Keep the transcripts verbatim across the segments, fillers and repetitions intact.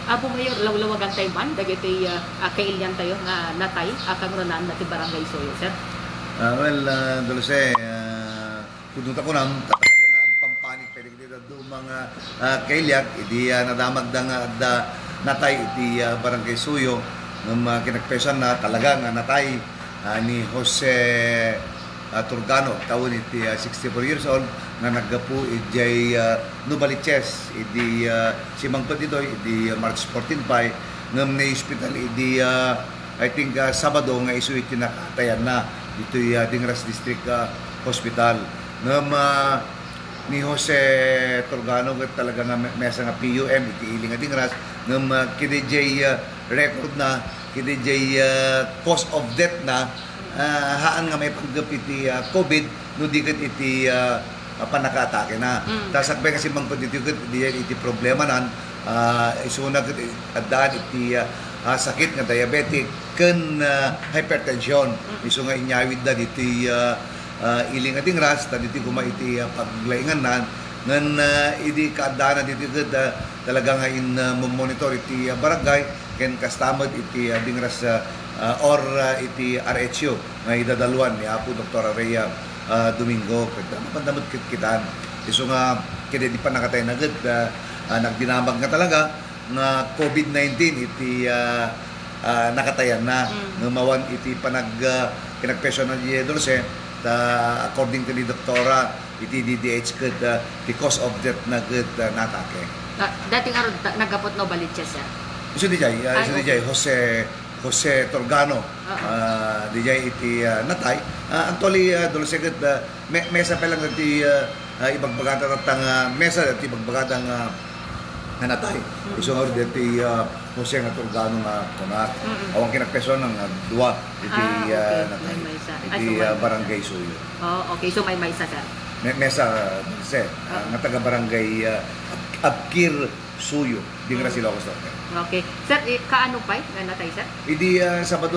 Apo mayor lawlawagan tayo man dagiti uh, uh, kailyan tayo nga natay akang runaan na ti barangay Suyo, sir. Uh, well, uh, Dulce, uh, kudunta ko nang talaga nga pampanik pwede dito do mga uh, kailyak idi uh, nadamag da nga da natay iti uh, barangay Suyo ng uh, kinagpesan na talaga nga natay uh, ni Jose uh, Turgano taon iti uh, sixty-four years old nga naggapu ijay uh, Nubaliches idi uh, simangpad dito idi uh, March fourteen pa ngam na hospital idi uh, I think uh, Sabado nga isu iti nakatayan na dito uh, Dingras District uh, Hospital ngam uh, ni Jose Turgano kat talaga nga mesa nga P U M iti ili nga Dingras ngam uh, kidijay uh, record na kidijay uh, cause of death na uh, haan nga may panggap iti uh, COVID no dikat iti uh, uh, panaka-atake na. Mm. Tapos sakbay kasi mang pagditigot, iti problema nan, uh, isunag at daan iti uh, uh, sakit nga diabetic, kan uh, hypertension. Mm. Iso nga inyawid na iti uh, uh, iling ating ras, ta diti kuma iti uh, paglaingan nan, ngan uh, iti kaadaan na diti uh, talaga nga in uh, monitor iti uh, barangay, ken kastamad iti uh, dingras uh, uh, or uh, iti R H O nga idadaluan ni Apo Doktor Rhea uh, Domingo kada mapandamot kit kitan iso nga kede di pa nakatay na gud uh, uh, nagdinamag nga talaga nga COVID nineteen iti uh, uh, nakatayan na mm. nga mawan iti panag uh, kinagpesyon na di Dulce ta according to ni doktora iti D D H kud uh, because of death na gud uh, natake. Uh, dating aron nagapot no balitches sir. Iso di jay, uh, iso di jay Jose Jose Turgano, uh, D J iti uh, natay. Uh, actually, uh, Dulce gud uh, me mesa pa lang iti uh, uh, ibagbagata tatang uh, mesa iti ibagbagata nga uh, natay. Iso nga iti uh, Jose nga Turgano nga kuna. Awang kinagpeso ng uh, duwa iti uh, natay. Iti uh, barangay Suyo. Oh, okay. So may maysa sir. Me mesa Dulce, uh, nga taga barangay uh, Abkir Suyo, Dingras Ilocos Norte. Okay. Sir, eh, kaano pa eh? Nga natay, sir? Idi uh, Sabado,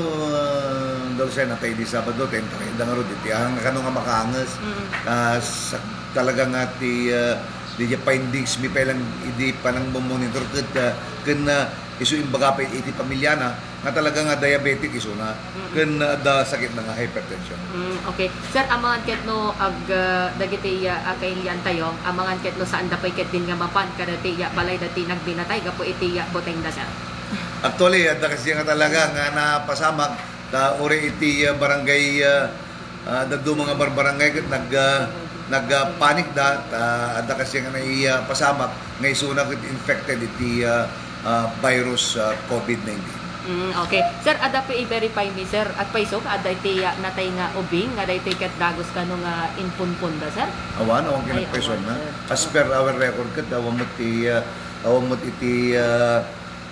uh, Dulce, natay di Sabado, ten trenta nga ro, iti ang kano nga makaangas. Mm-hmm. uh, sa, talaga nga ti, uh, di findings, mi pa lang, idi pa nang monitor kat, uh, kan uh, isu imbaga pa iti pamilya na, nga talaga nga diabetic iso na, mm-hmm. kan uh, da sakit na nga hypertension. Mm, okay. Sir, amangan ket no, ag uh, dagiti uh, kailian tayo, amangan ket no saan da pay ket din nga mapan, kada ti uh, balay dati nagbinatay, gapo iti uh, boteng da sir. Actually, ada kasi nga talaga nga napasamag, ta uri iti uh, barangay, uh, uh, dagdo mga barbarangay ket nag, uh, nagpanik uh, da, ta, ada kasi nga naipasamag, uh, nga isuna ket infected iti uh, uh, virus uh, COVID nineteen. Mm, okay. Sir, ada pa i-verify mi sir at paiso ada iti uh, natay nga ubing nga day ket dagos kano nga inpunpun da sir. Awan awang kinagpeson na. As per our record ket awang mo ti uh, awang mo iti uh,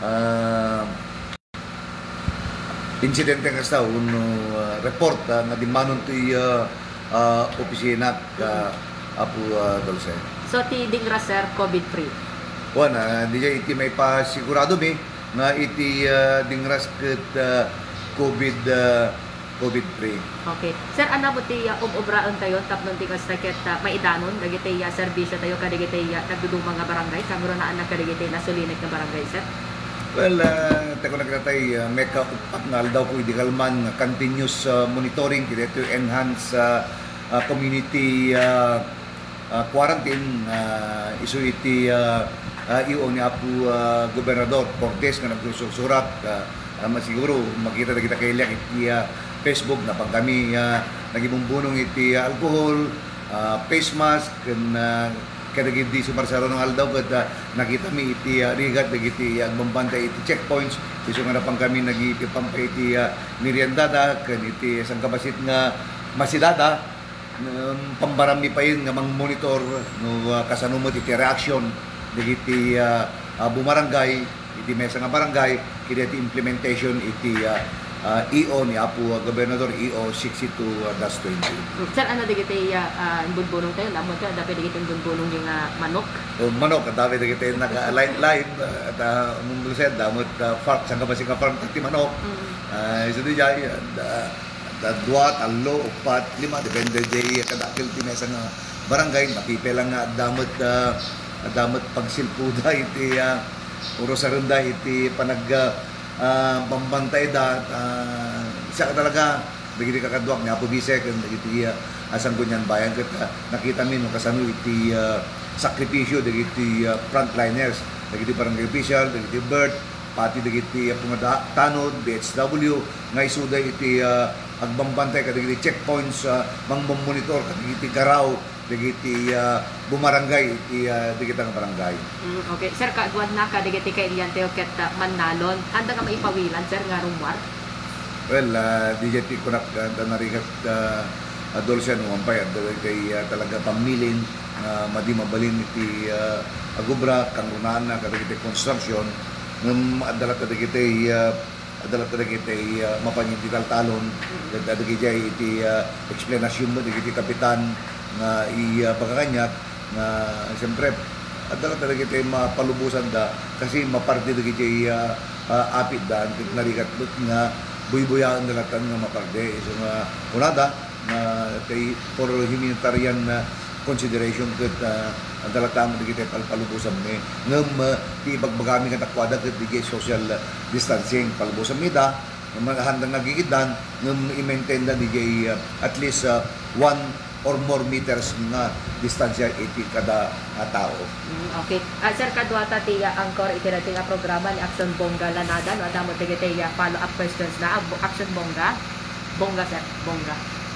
uh, insidente nga sa uno uh, report uh, nga dimanon ti uh, uh, opisina ka uh, Apo uh, Dulce. So ti Dingras sir COVID free. Wan uh, di jay iti may pa sigurado mi nga iti uh, Dingras ket uh, COVID uh, COVID free. Okay. Sir, ana mo ti uh, ob-obraon tayo tapnon ti kas ket uh, maidanon dagiti uh, serbisyo tayo kadagiti uh, nagdudumang nga barangay kanguro na anak kadagiti nasulinek nga barangay sir. Well, uh, tako nagtatay uh, may kaupak nga daw ko idi kalman uh, continuous uh, monitoring kaya to enhance uh, uh, community uh, uh, quarantine uh, isu iti uh, Uh, iyo ni Apo uh, Gobernador Cortes nga nagsusurat uh, uh, masiguro makita na kita kailyak iti uh, Facebook na pag kami uh, nagibumbunong iti uh, alcohol, uh, face mask kan uh, kadagid di sumarsaro ng aldaw kat uh, nakita mi iti uh, rigat iti agbambantay uh, iti checkpoints iso nga na pang kami nagitipampay iti uh, meriendada kan iti sangkabasit nga masidada um, pambarami pa yun nga mang monitor no uh, kasanumot iti reaction dagiti uh, uh, bumarangay iti mesa nga barangay kiti iti implementation iti uh, uh, E O ni Apo uh, Gobernador E O sixty-two dash twenty. Sir, ano dagiti uh, bunbunong tayo lamon ka dapat dagiti bunbunong yung uh, manok. Uh, manok dapat dagiti naka live live uh, at uh, mong said damot uh, farm sang kabasi nga farm ti manok. Mm. Uh, iso di jay uh, dua, talo, upat, lima depende jay kadakil ti mesa nga barangay mapipelang nga damot uh, damot pagsilpuda iti uh, puro sa renda iti panag uh, pambantay da uh, siya ka talaga dagiti kakadwak nga po bisek dagiti uh, asang kunyan bayan ket uh, nakita min kasano iti uh, sakripisyo dagiti uh, frontliners dagiti barangay official dagiti bird pati dagiti uh, pumadatanod B H W nga isuday iti uh, agbambantay kadagiti checkpoints uh, mangmonitor kadagiti garaw dagiti uh, bumarangay iti uh, dagiti nga barangay. Mm, okay. Sir, kaagwan na ka dagiti kay Ilian Teo ket uh, Mannalon. Anda ka maipawilan sir nga rumwar? Well, uh, D J T ko na uh, narigat uh, adolescent umampay at kay uh, talaga pamilin uh, madi mabalin iti uh, agubra kang runaan na kadagiti construction ngem adala kadagiti uh, adala kadagiti uh, mapanyintital talon kadagiti jay iti uh, explanation mo dagiti kapitan nga i uh, pagkakanyak nga siyempre adala kadagiti mapalubusan da kasi maparti dagiti uh, uh, apit da narigat nga buy-buyaan nila kan nga maparde so nga unada na kay for humanitarian uh, consideration ket uh, ang dalatang digiti palpalubusan mi ngem uh, ti bagbagami nga takwada ket digiti social uh, distancing palubusan mi da nga handang nagigidan ngem i-maintain da digiti uh, at least uh, one or more meters nga distansya iti kada uh, tao. Mm, okay. Uh, sir, kadwa ta ti uh, angkor iti rating nga programa ni Action Bongga Lanada no adamo digiti uh, follow up questions na uh, Action Bongga. Bongga sir, Bongga.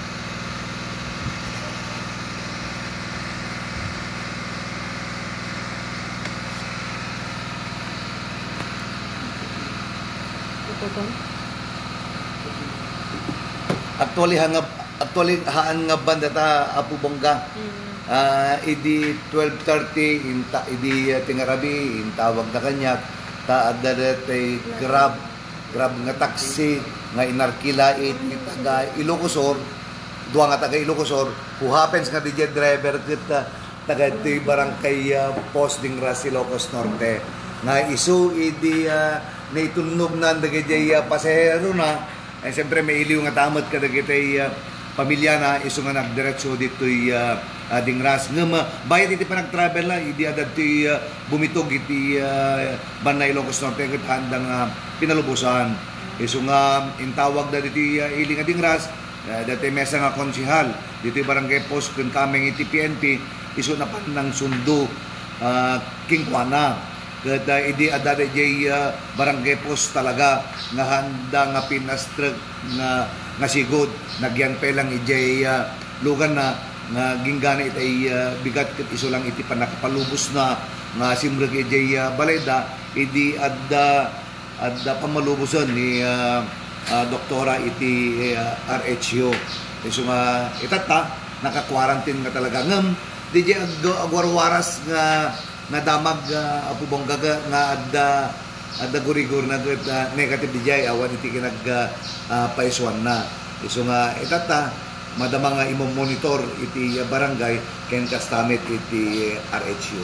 Actually hanga actually haan nga banda ta Apo Bongga. Uh, idi twelve thirty inta idi uh, tingarabi intawag na kanyak ta adda tay grab grab nga taxi nga inarkilait ni taga Ilocosor duha nga taga Ilocosor who happens nga DJ driver kita taga ti barangay uh, Post ding Ras Ilocos Norte nga isu idi uh, naitulnog na dagiti uh, pasahero na ay siyempre may iliw nga tamad ka dagiti uh, pamilya na isu nga nagdiretso dito'y uh, uh, dingras ngem uh, bayad iti pa nag-travel na idi adad ti uh, bumitog iti uh, Banay Ilocos Norte ket handang uh, pinalubusan isu nga intawag da diti uh, ili nga dingras uh, dati mesa nga konsihal dito barangay Post kun kameng iti P N P isu na pan nang sundo uh, kingkwana ket uh, idi adad jay uh, barangay Post talaga nga handa nga pinastrek nga nga sigod nagyan pa lang ijay uh, lugan na nga ginggana itay uh, bigat ket iso lang iti panakapalubos na nga simreg ijay uh, balayda idi adda adda pamaluboson ni uh, uh, doktora iti uh, R H O iso nga itata naka-quarantine nga talaga ngem di jay agwarwaras nga nga damag uh, Apo Bongga nga adda adda gurigor na uh, negative D J awan iti kinag uh, paiswan na iso nga itata madama nga imo monitor iti uh, barangay ken kastamit iti uh, R H U.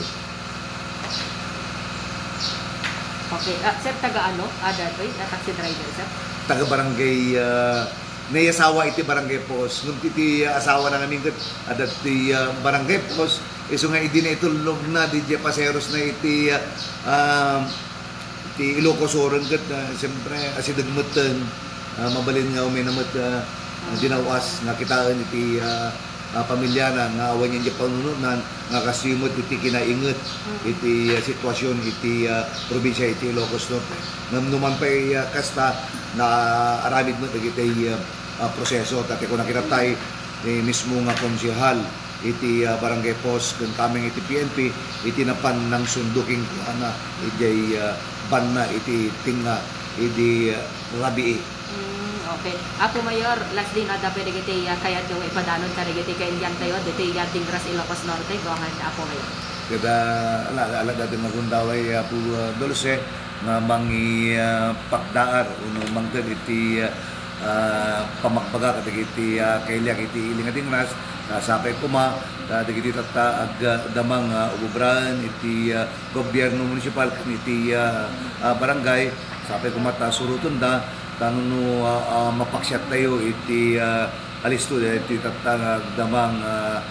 Okay, uh, sir taga ano ada uh, uh, taxi driver sir taga barangay uh, nay asawa iti barangay Post ngem iti uh, asawa na namin ket adat ti uh, barangay Post iso nga idi na itulog na di paseros na iti uh, uh, ti Ilocos Oren ket uh, siyempre asidagmeten uh, mabalin nga uminamet uh, dinawas nga kitaan iti uh, uh, pamilya na nga awan niya panununan nga kasimot iti kinainget iti uh, sitwasyon iti uh, probinsya iti Ilocos Norte ngam numan pa uh, kasta na aramid mo iti uh, uh, proseso tate ko nakiratay eh, mismo nga konsehal iti uh, barangay Post kun kameng iti P N P iti napan ng sunduking kuana iti uh, ban na iti tinga iti uh, rabii. mm, okay Apo Mayor last din ada pwede kiti uh, kayat yung ipadanon ka dagiti kay Ilian tayo dito iya Dingras Ilocos Norte goangan Apo Mayor kada ala ala dati magundaway Apo uh, Dulce nga mangi uh, pakdaar uno mangted iti uh, uh, pamakbaga kadagiti uh, kailyak iti iling nga Dingras nasapay kuma dagiti tatta ag uh, damang uh, ububran iti uh, gobyerno munisipal ken iti uh, uh, barangay sapay kuma ta suruton da tanno uh, uh, mapaksyat tayo iti uh, alisto iti tatta ag damang uh,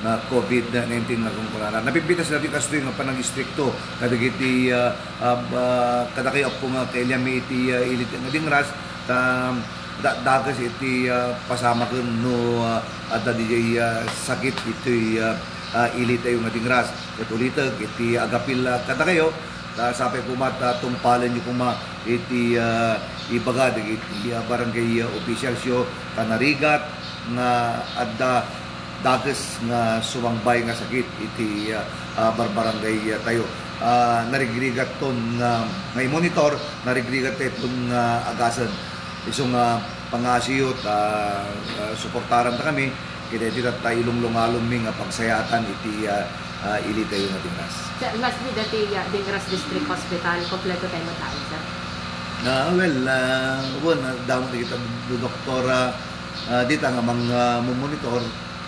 na COVID nineteen nga kung kunana. Napipitas natin kasto yung panag-istrikto kadagiti uh, uh, uh, kadakayo po nga kailan may iti uh, ilit nga dingras ta da, dagas iti uh, pasama kun no uh, ada di uh, sakit iti uh, uh, ilit ayo nga dingras katulitag iti agapil uh, kadakayo ta sapay kumata tumpalan yu kuma iti uh, ibaga iti uh, barangay uh, official syo kanarigat nga adda dagas nga sumangbay nga sakit iti uh, uh, barbarangay uh, tayo uh, narigrigat ton nga uh, may monitor narigrigat ton nga uh, agasan isong uh, pangasiyot uh, uh, suportaran ta kami kita dito tayo ilong-lungalong mi nga pagsayatan iti uh, uh, ili tayo nga dingras. Last ni dati uh, Dingras District Hospital kompleto tayo matao sir. Na uh, well uh, well uh, daw kita do doktora uh, dito nga mga monitor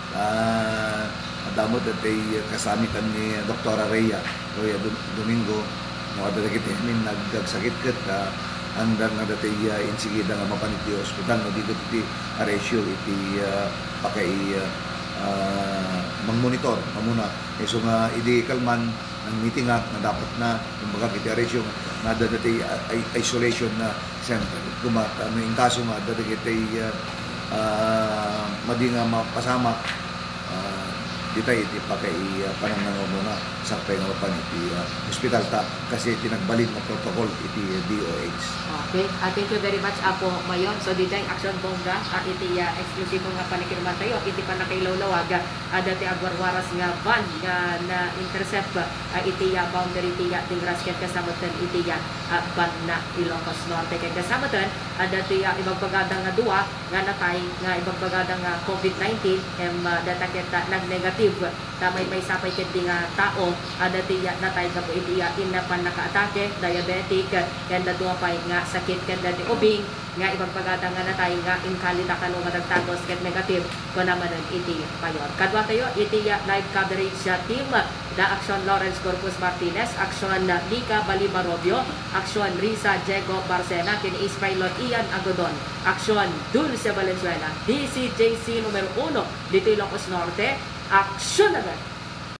uh, damot at ay kasami kan ni Doktora Rhea Rhea Domingo no ada kita min nagsagsakit ket uh, andar nga dati uh, insigida nga mapaniti hospital no dito ti ratio iti uh, pakay uh, uh, mangmonitor mamuna iso nga idi kalman ng meeting act na dapat na kumbaga kiti ratio nga dati uh, isolation na center kumat ano in kaso nga dati kiti uh, uh, madi nga mapasama uh, ditay iti pakay uh, pananang muna sa pay nga mapan iti uh, hospital ta kasi tinagbalin na protocol iti uh, D O H. Okay, uh, thank you very much Apo Mayon. So ditay action bongga uh, iti uh, eksklusibo nga panikirman tayo iti panakailawlawag uh, dati agwarwaras nga van nga na intercept uh, iti uh, boundary iti uh, Dingras ket kasamutan iti uh, van na Ilocos Norte ket kasamutan uh, dati uh, ibagbagadang nga duwa nga natay nga ibagbagadang nga COVID nineteen em uh, data ket uh, nagnegative tamay may sapay ket nga tao uh, dati uh, natay ka po iti uh, inapan nakaatake diabetic ken uh, duwa pay nga sakit ken dati ubing nga ibang pagata nga natay nga inkalita kanu madagtagos ket negative ko naman iti payor kadwa tayo iti uh, live coverage sa team uh, da Action Lawrence Corpus Martinez, Action uh, Nika Balima Robio, Action Risa Diego Barcena, ken is pilot Ian Agodon, Action Dulce Valenzuela, D C J C numero uno dito Ilocos Norte, action agad!